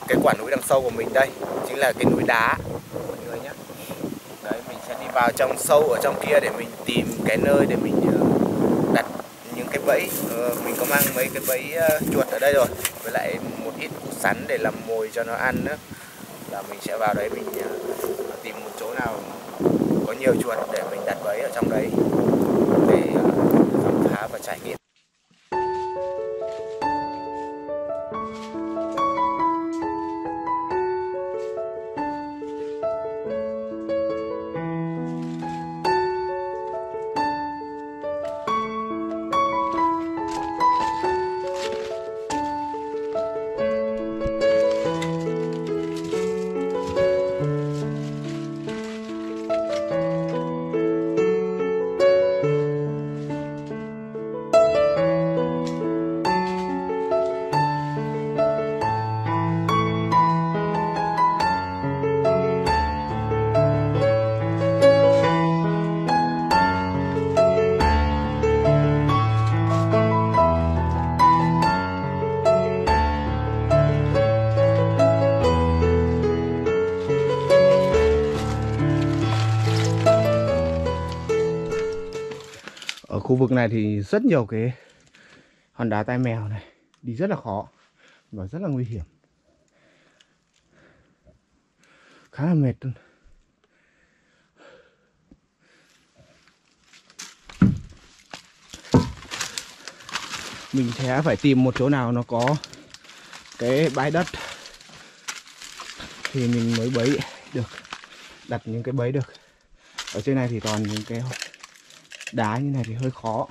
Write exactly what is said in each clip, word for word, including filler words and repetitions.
cái quả núi đằng sau của mình đây chính là cái núi đá mọi người nhé. Đấy, mình sẽ đi vào trong sâu ở trong kia để mình tìm cái nơi để mình đặt những cái bẫy. ờ, Mình có mang mấy cái bẫy chuột ở đây rồi, với lại một ít củ sắn để làm mồi cho nó ăn nữa. Là mình sẽ vào đấy mình tìm một chỗ nào có nhiều chuột để mình đặt bẫy ở trong đấy để khám phá và trải nghiệm. Ở khu vực này thì rất nhiều cái hòn đá tai mèo này, đi rất là khó và rất là nguy hiểm, khá là mệt luôn. Mình sẽ phải tìm một chỗ nào nó có cái bãi đất thì mình mới bẫy được, đặt những cái bẫy được. Ở trên này thì toàn những cái đá như này thì hơi khó.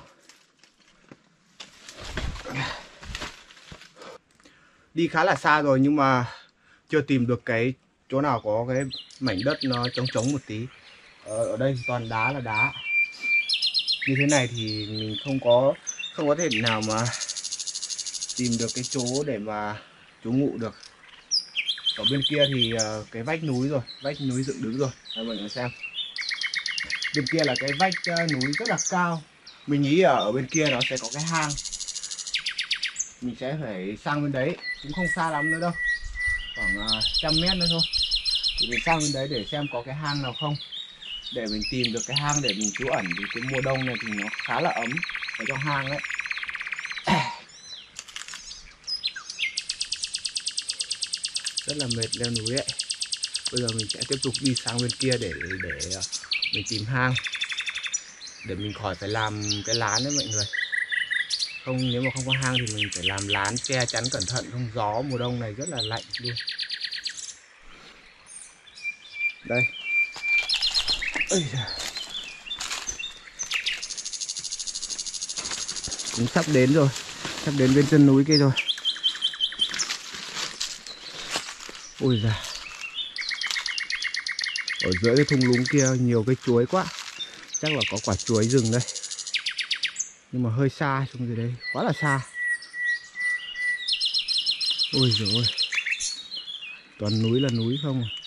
Đi khá là xa rồi nhưng mà chưa tìm được cái chỗ nào có cái mảnh đất nó trống trống một tí. Ở, ở đây toàn đá là đá. Như thế này thì mình không có không có thể nào mà tìm được cái chỗ để mà trú ngụ được. Ở bên kia thì cái vách núi rồi, vách núi dựng đứng rồi. Đây mọi người xem. Bên kia là cái vách núi rất là cao. Mình nghĩ ở bên kia nó sẽ có cái hang. Mình sẽ phải sang bên đấy, cũng không xa lắm nữa đâu, khoảng trăm mét nữa thôi. Thì mình sang bên đấy để xem có cái hang nào không, để mình tìm được cái hang để mình trú ẩn. Vì cái mùa đông này thì nó khá là ấm ở trong hang đấy. Rất là mệt leo núi ấy. Bây giờ mình sẽ tiếp tục đi sang bên kia để để mình tìm hang, để mình khỏi phải làm cái lán đấy mọi người. Không, nếu mà không có hang thì mình phải làm lán che chắn cẩn thận, không gió mùa đông này rất là lạnh luôn. Đây. Ây da. Cũng sắp đến rồi, sắp đến bên chân núi kia rồi. Ôi da. Ở giữa cái thung lũng kia nhiều cây chuối quá. Chắc là có quả chuối rừng đây. Nhưng mà hơi xa xuống dưới đây, quá là xa. Ôi giời ơi, toàn núi là núi không à.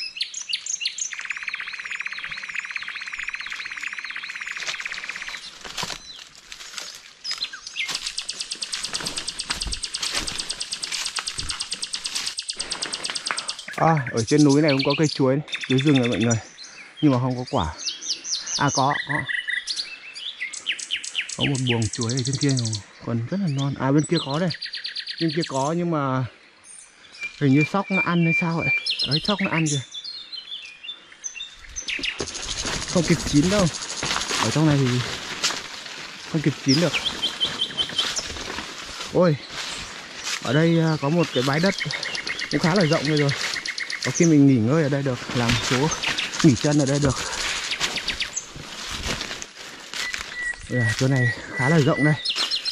À, ở trên núi này cũng có cây chuối, chuối rừng này mọi người, nhưng mà không có quả. À có, có Có một buồng chuối ở trên kia còn rất là non. À bên kia có đây, bên kia có nhưng mà hình như sóc nó ăn hay sao vậy. Đấy, sóc nó ăn kìa, không kịp chín đâu. Ở trong này thì không kịp chín được. Ôi, ở đây có một cái bãi đất cũng khá là rộng đây rồi. Có khi mình nghỉ ngơi ở đây được, làm chỗ nghỉ chân ở đây được. À, chỗ này khá là rộng đây.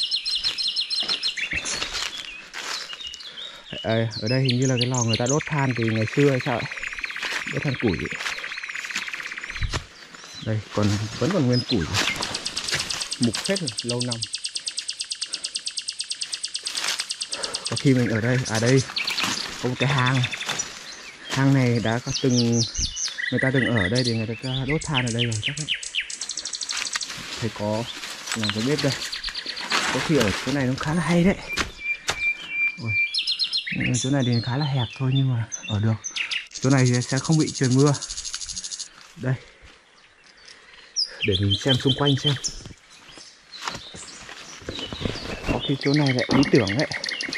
À, ở đây hình như là cái lò người ta đốt than từ ngày xưa hay sao ấy. Đốt than củi. Đây còn vẫn còn nguyên củi, mục hết rồi, lâu năm. Có khi mình ở đây, à đây có một cái hang. Hang này đã có từng người ta từng ở đây thì người ta đốt than ở đây rồi chắc đấy. Thấy có làm cái bếp đây, có khi ở chỗ này nó khá là hay đấy. Ôi, Chỗ này thì khá là hẹp thôi nhưng mà ở được. Chỗ này thì sẽ không bị trời mưa. Đây, để mình xem xung quanh xem. Có khi chỗ này lại lý tưởng đấy.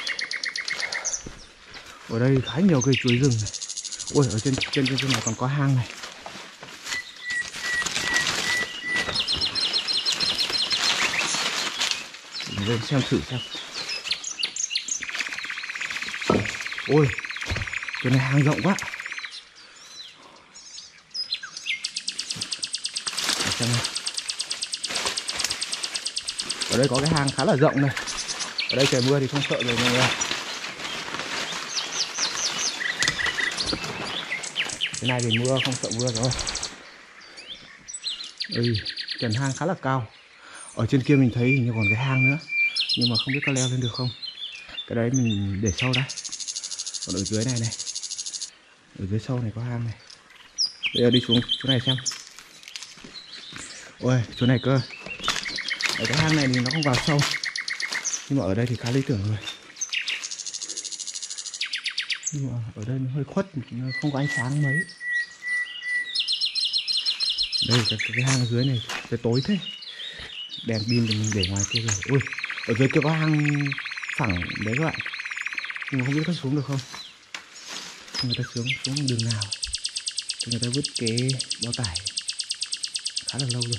Ở đây khá nhiều cây chuối rừng này. Ui, ở trên trên trên này còn có hang này. Mình lên xem thử xem. Ôi, chỗ này hang rộng quá. Xem này. Ở đây có cái hang khá là rộng này. Ở đây trời mưa thì không sợ rồi mọi người. Cái này thì mưa không sợ mưa rồi. Ừ, trần hang khá là cao. Ở trên kia mình thấy hình như còn cái hang nữa, nhưng mà không biết có leo lên được không. Cái đấy mình để sau đấy. Còn ở dưới này này, ở dưới sâu này có hang này. Bây giờ đi xuống chỗ này xem. Ôi, chỗ này cơ. Ở cái hang này thì nó không vào sâu, nhưng mà ở đây thì khá lý tưởng rồi. Nhưng mà ở đây nó hơi khuất, nó không có ánh sáng mấy. Đây cái, cái hang dưới này cái tối thế. Đèn pin thì mình để ngoài kia rồi. Ui, ở dưới kia có hang phẳng đấy các bạn. Nhưng mà không biết có xuống được không. Người ta xuống xuống đường nào. Người ta vứt cái bao tải khá là lâu rồi.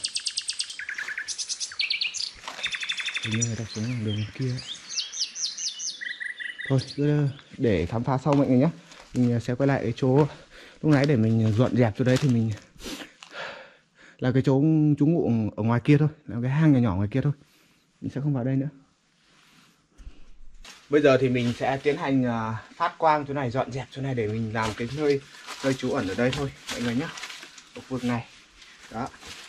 Hình như người ta xuống đường kia ấy. Thôi cứ để khám phá sau mọi người nhé. Mình sẽ quay lại cái chỗ lúc nãy để mình dọn dẹp chỗ đấy. Thì mình là cái chỗ trú ngụ ở ngoài kia thôi, là cái hang nhỏ nhỏ ngoài kia thôi. Mình sẽ không vào đây nữa. Bây giờ thì mình sẽ tiến hành phát quang chỗ này, dọn dẹp chỗ này để mình làm cái nơi nơi trú ẩn ở đây thôi mọi người nhé. Ở khu vực này đó.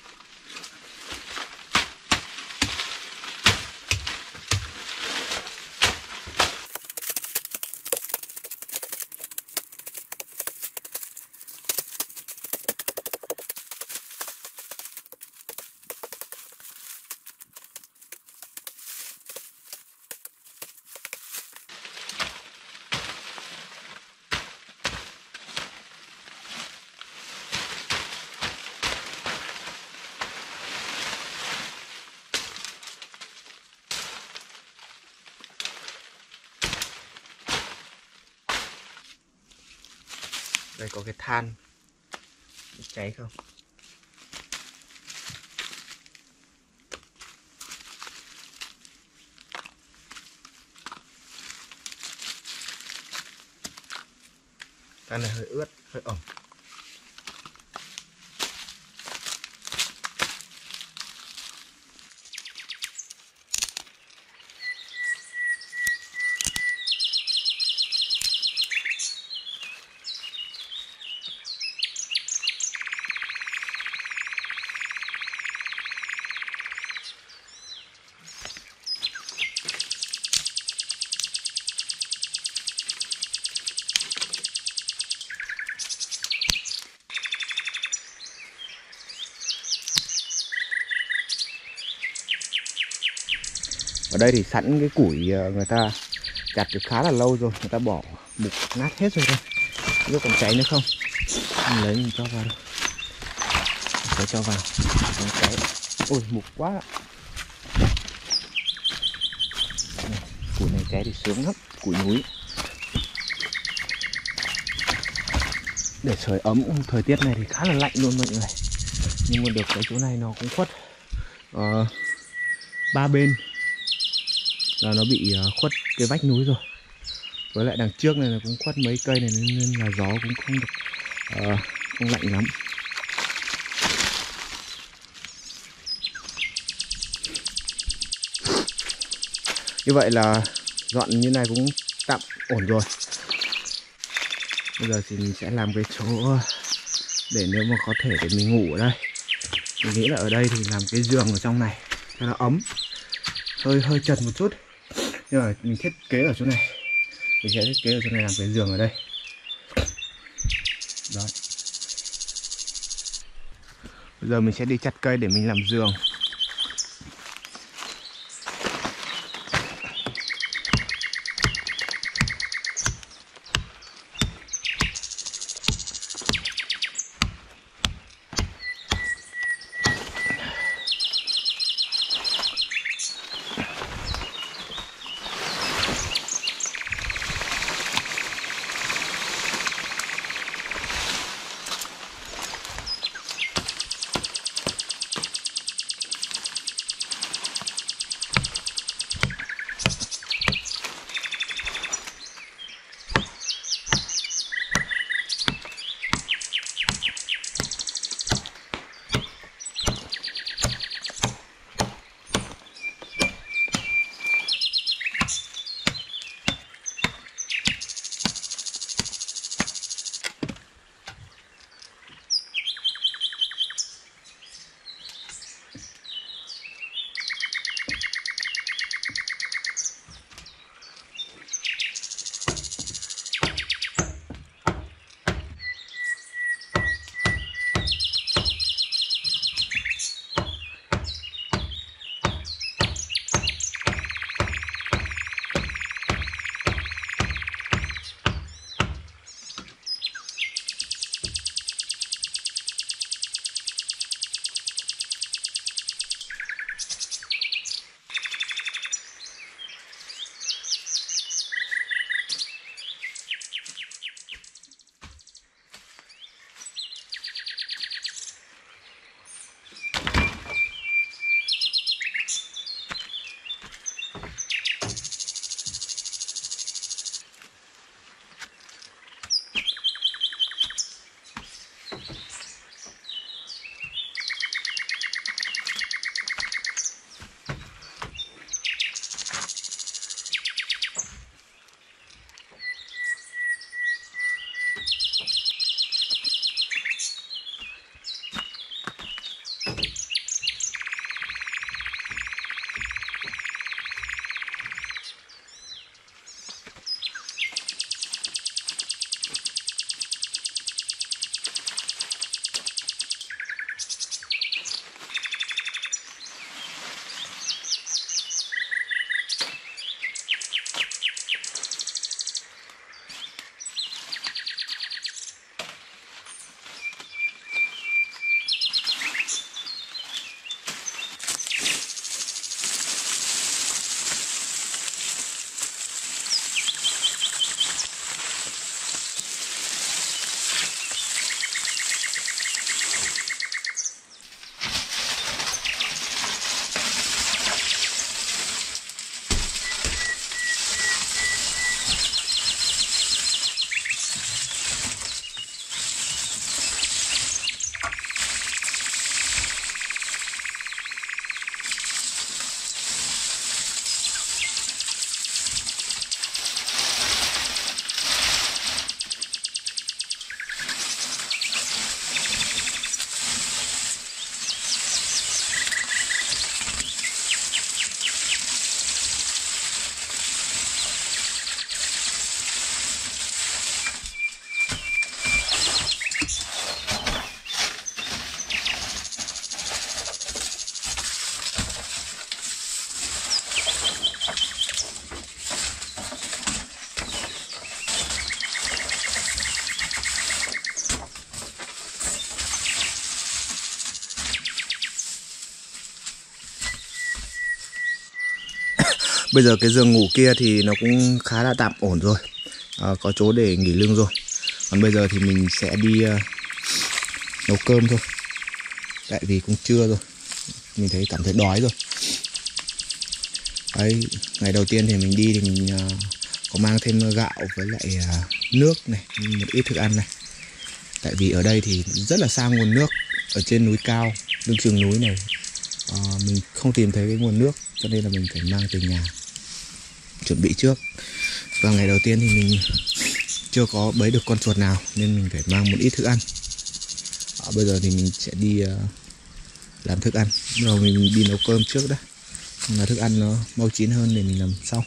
Đây có cái than cháy không? Than này hơi ướt, hơi ẩm. Ở đây thì sẵn cái củi người ta chặt được khá là lâu rồi, người ta bỏ mục nát hết rồi thôi. Không biết còn cháy nữa không? Mình lấy mình cho vào đâu. Mình sẽ cho vào. Không cháy. Ôi mục quá. Này, củi này cháy thì sướng lắm, củi núi. Để sưởi ấm, thời tiết này thì khá là lạnh luôn mọi người. Nhưng mà được cái chỗ này nó cũng khuất. Ờ, ba bên là nó bị khuất cái vách núi rồi. Với lại đằng trước này là cũng khuất mấy cây này nên là gió cũng không được uh, không lạnh lắm. Như vậy là dọn như này cũng tạm ổn rồi. Bây giờ thì mình sẽ làm cái chỗ để nếu mà có thể để mình ngủ ở đây. Mình nghĩ là ở đây thì làm cái giường ở trong này cho nó ấm. Hơi hơi chật một chút, nhưng mà mình thiết kế ở chỗ này. Mình sẽ thiết kế ở chỗ này làm cái giường ở đây. Đó. Bây giờ mình sẽ đi chặt cây để mình làm giường. Bây giờ cái giường ngủ kia thì nó cũng khá là tạm ổn rồi, à, có chỗ để nghỉ lưng rồi. Còn bây giờ thì mình sẽ đi uh, nấu cơm thôi. Tại vì cũng trưa rồi, mình thấy cảm thấy đói rồi. Đấy, ngày đầu tiên thì mình đi thì mình uh, có mang thêm gạo với lại uh, nước này, một ít thức ăn này. Tại vì ở đây thì rất là xa nguồn nước, ở trên núi cao, lưng chừng núi này, uh, mình không tìm thấy cái nguồn nước, cho nên là mình phải mang từ nhà chuẩn bị trước. Và ngày đầu tiên thì mình chưa có bấy được con chuột nào nên mình phải mang một ít thức ăn. À, bây giờ thì mình sẽ đi uh, làm thức ăn. Bây giờ mình đi nấu cơm trước đã, là thức ăn nó mau chín hơn để mình làm sau.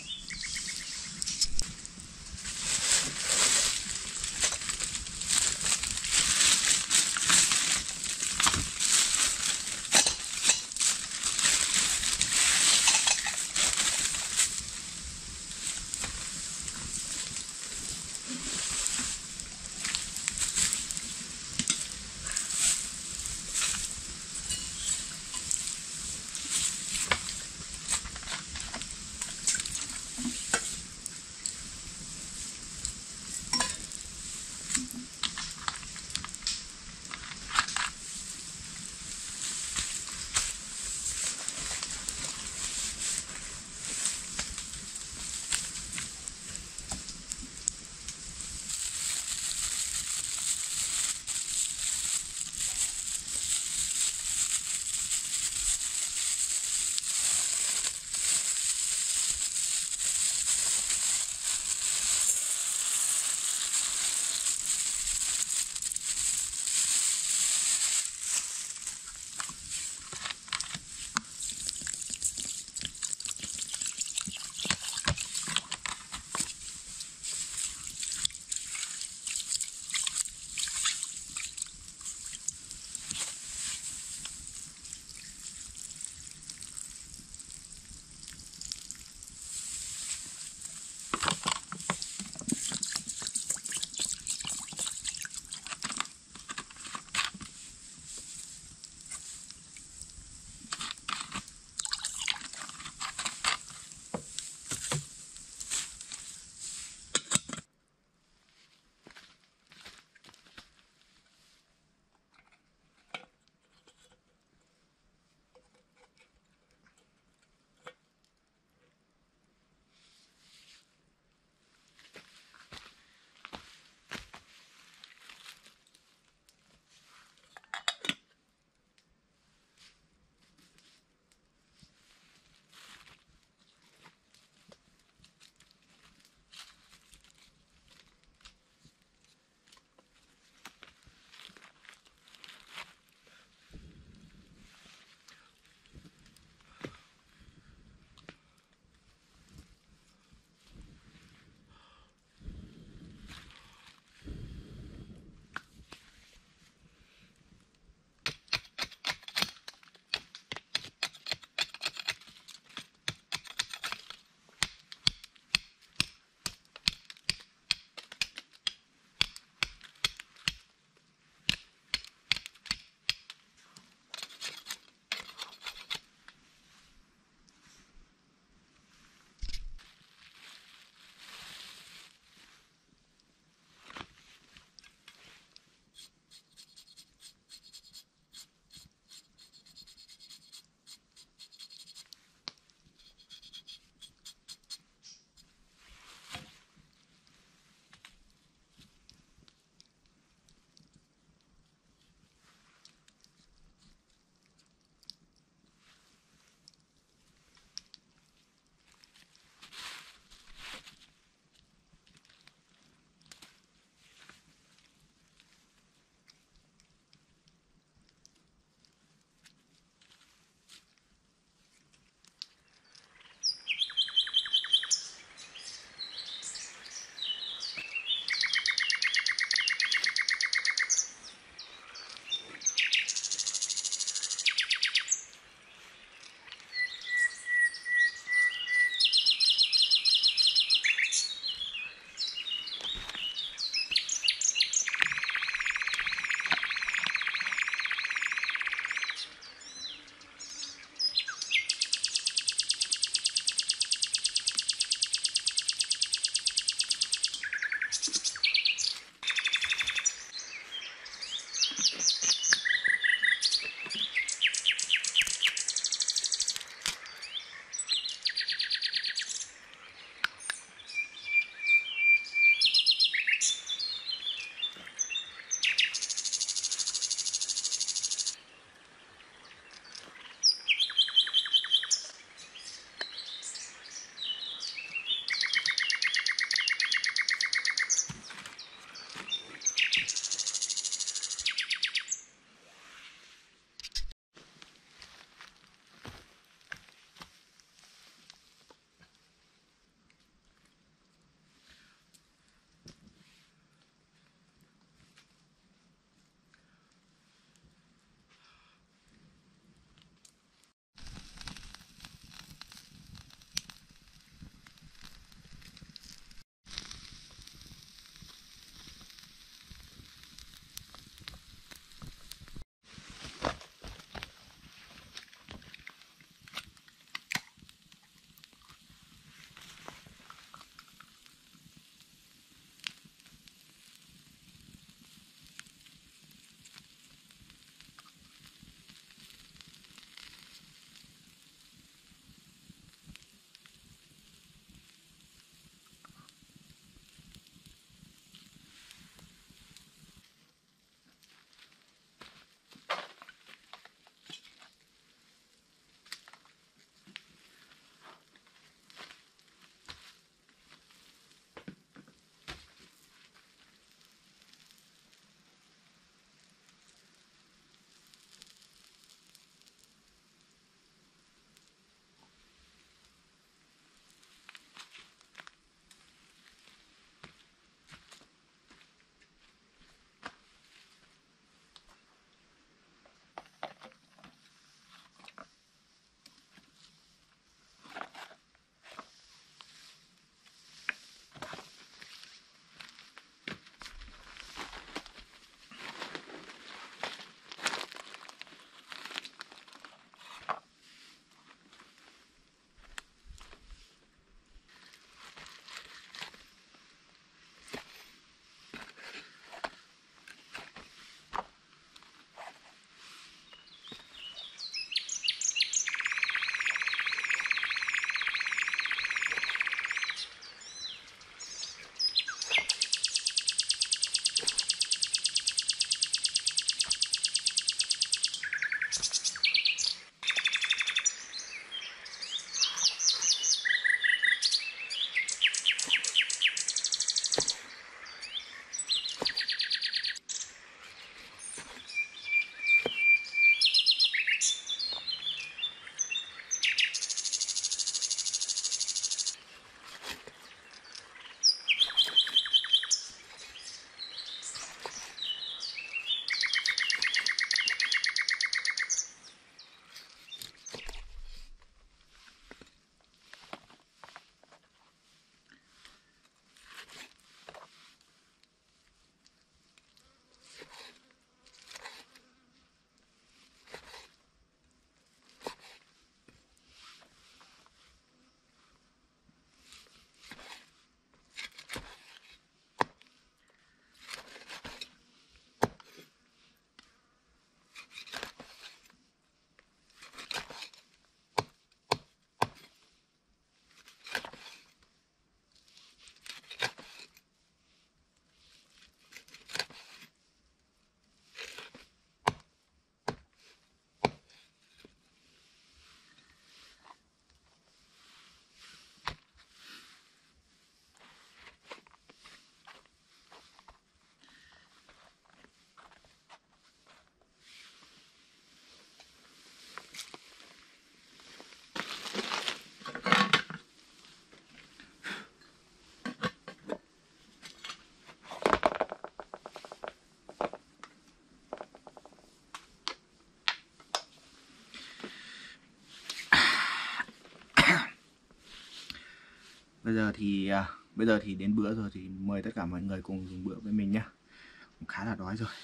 Bây giờ thì à, bây giờ thì đến bữa rồi, thì mời tất cả mọi người cùng dùng bữa với mình nhé. Cũng khá là đói rồi.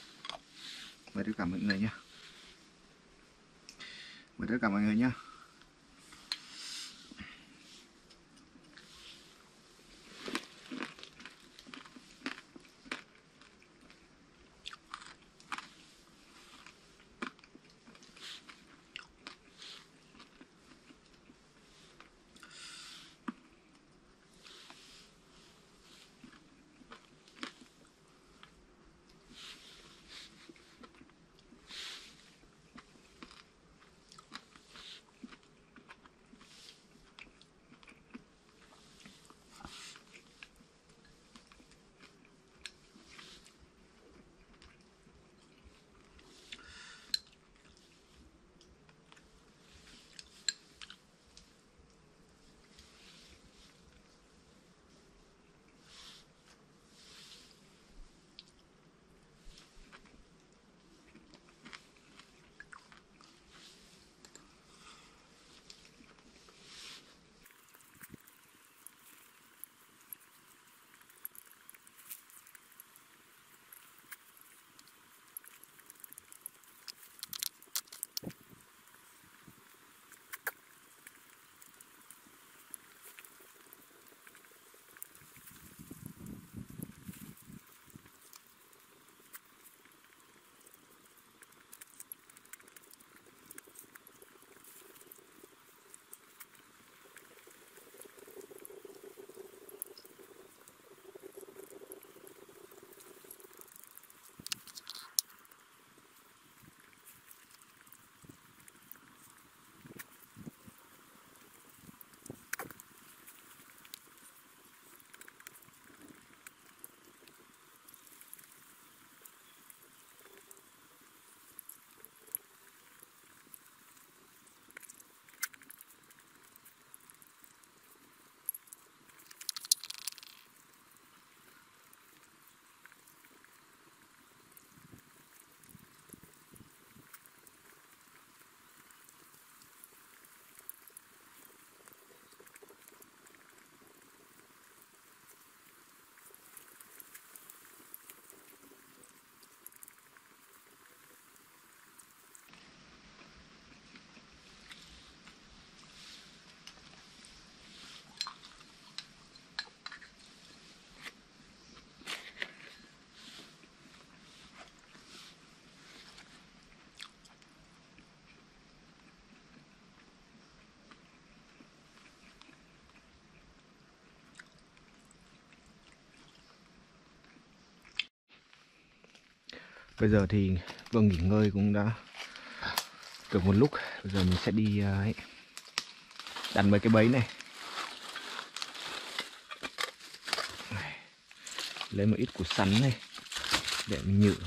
Mời tất cả mọi người nhé. Mời tất cả mọi người nhé. Bây giờ thì vừa nghỉ ngơi cũng đã được một lúc. Bây giờ mình sẽ đi uh, ấy, đặt mấy cái bẫy này. Lấy một ít củ sắn này để mình nhử.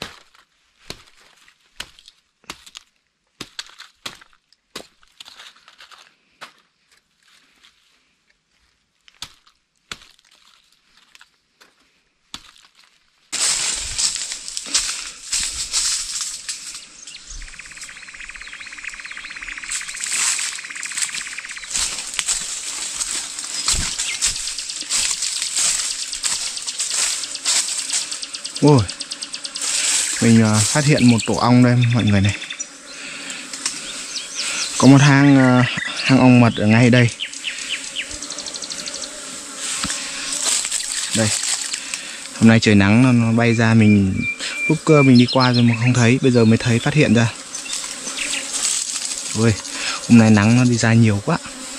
Ôi, mình uh, phát hiện một tổ ong đây mọi người này. Có một hang uh, hang ong mật ở ngay đây. Đây. Hôm nay trời nắng nó, nó bay ra, mình lúc cơ mình đi qua rồi mà không thấy, bây giờ mới thấy, phát hiện ra. Ôi, hôm nay nắng nó đi ra nhiều quá.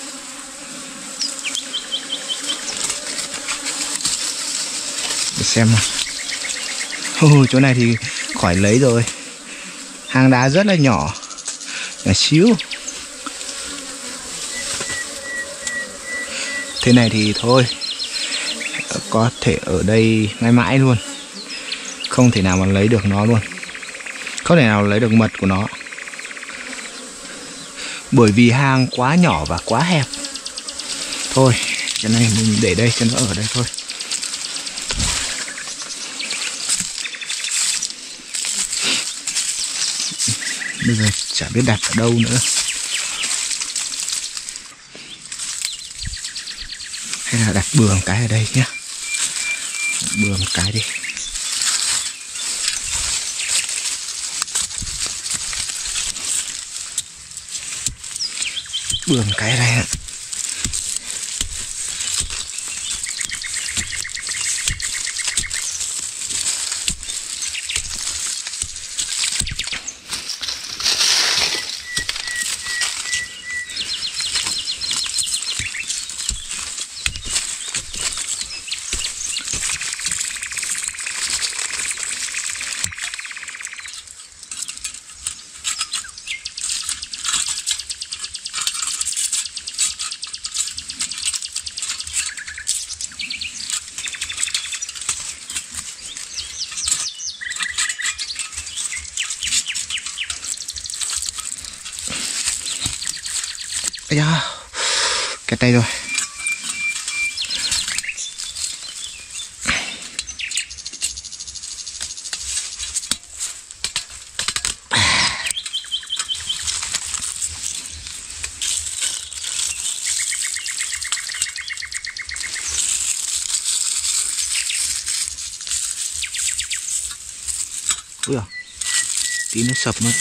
Để xem nào. Ồ, chỗ này thì khỏi lấy rồi. Hang đá rất là nhỏ, nhỏ xíu. Thế này thì thôi, có thể ở đây mãi mãi luôn. Không thể nào mà lấy được nó luôn. Không thể nào lấy được mật của nó. Bởi vì hang quá nhỏ và quá hẹp. Thôi, cái này mình để đây cho nó ở đây thôi. Bây giờ chả biết đặt ở đâu nữa. Hay là đặt bừa một cái ở đây nhé. Bừa một cái đi. Bừa một cái ở đây ạ. Ây da, cái tay rồi. Ui à, tí nó sập mất.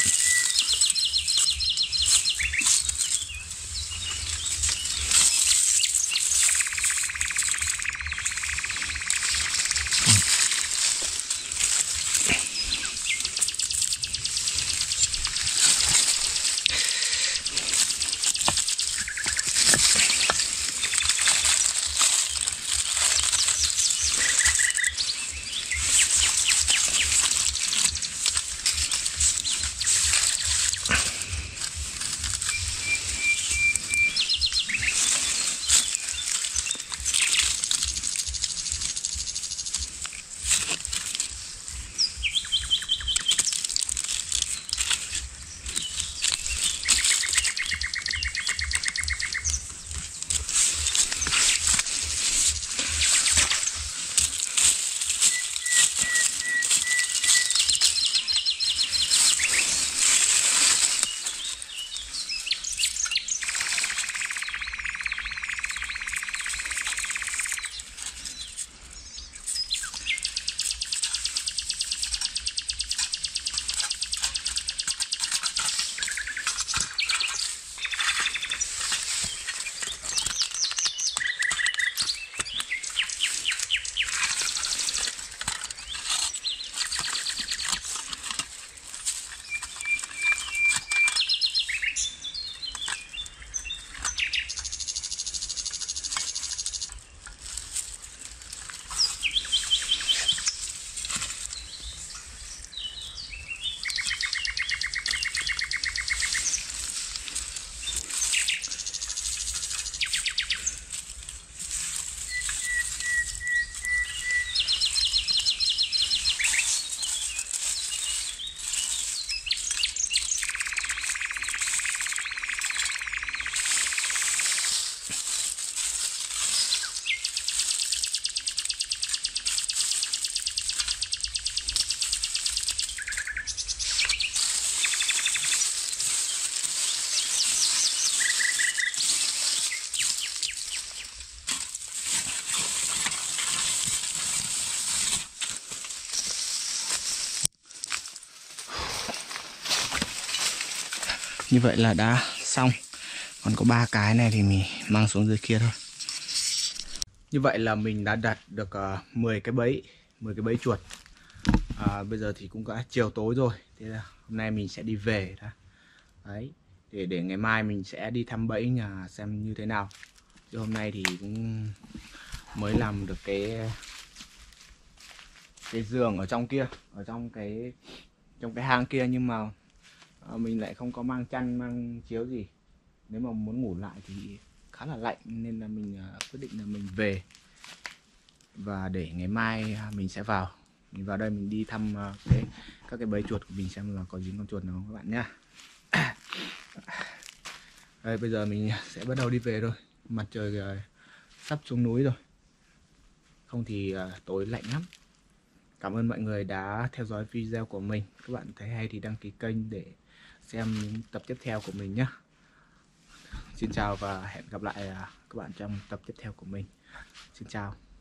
Như vậy là đã xong. Còn có ba cái này thì mình mang xuống dưới kia thôi. Như vậy là mình đã đặt được uh, mười cái bẫy, mười cái bẫy chuột. À, bây giờ thì cũng đã chiều tối rồi. Thế là hôm nay mình sẽ đi về đó. Đấy, để để ngày mai mình sẽ đi thăm bẫy nhà xem như thế nào. Chứ hôm nay thì cũng mới làm được cái cái giường ở trong kia, ở trong cái trong cái hang kia, nhưng mà à, mình lại không có mang chăn, mang chiếu gì. Nếu mà muốn ngủ lại thì khá là lạnh, nên là mình uh, quyết định là mình về. Và để ngày mai mình sẽ vào. Mình vào đây mình đi thăm uh, cái, các cái bẫy chuột của mình xem là có dính con chuột nào không các bạn nhá. Đây, bây giờ mình sẽ bắt đầu đi về thôi. Mặt trời uh, sắp xuống núi rồi. Không thì uh, tối lạnh lắm. Cảm ơn mọi người đã theo dõi video của mình. Các bạn thấy hay thì đăng ký kênh để xem những tập tiếp theo của mình nhé. Xin chào và hẹn gặp lại các bạn trong tập tiếp theo của mình. Xin chào.